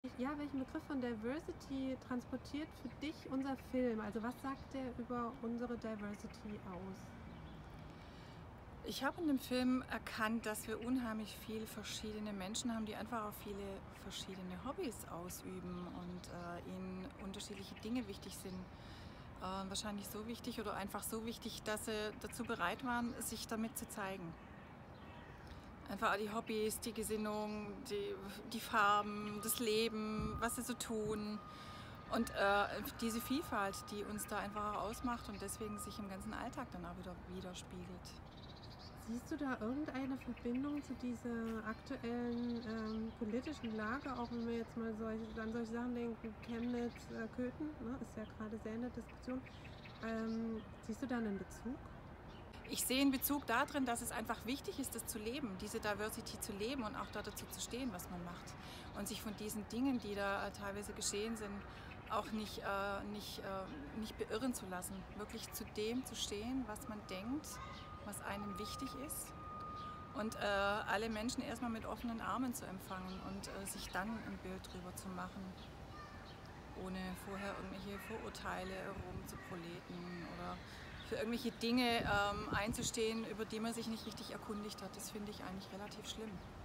Ja, welchen Begriff von Diversity transportiert für dich unser Film? Also was sagt der über unsere Diversity aus? Ich habe in dem Film erkannt, dass wir unheimlich viele verschiedene Menschen haben, die einfach auch viele verschiedene Hobbys ausüben und ihnen unterschiedliche Dinge wichtig sind. Wahrscheinlich so wichtig oder einfach so wichtig, dass sie dazu bereit waren, sich damit zu zeigen. Einfach die Hobbys, die Gesinnung, die Farben, das Leben, was sie so tun. Und diese Vielfalt, die uns da einfach auch ausmacht und deswegen sich im ganzen Alltag dann auch wieder widerspiegelt. Siehst du da irgendeine Verbindung zu dieser aktuellen politischen Lage, auch wenn wir jetzt mal an solche Sachen denken, Chemnitz, Köthen, ne, ist ja gerade sehr in der Diskussion. Siehst du da einen Bezug? Ich sehe einen Bezug darin, dass es einfach wichtig ist, das zu leben, diese Diversity zu leben und auch dazu zu stehen, was man macht. Und sich von diesen Dingen, die da teilweise geschehen sind, auch nicht beirren zu lassen. Wirklich zu dem zu stehen, was man denkt, was einem wichtig ist. Und alle Menschen erstmal mit offenen Armen zu empfangen und sich dann ein Bild drüber zu machen, ohne vorher irgendwelche Vorurteile rumzuproleten oder für irgendwelche Dinge einzustehen, über die man sich nicht richtig erkundigt hat. Das finde ich eigentlich relativ schlimm.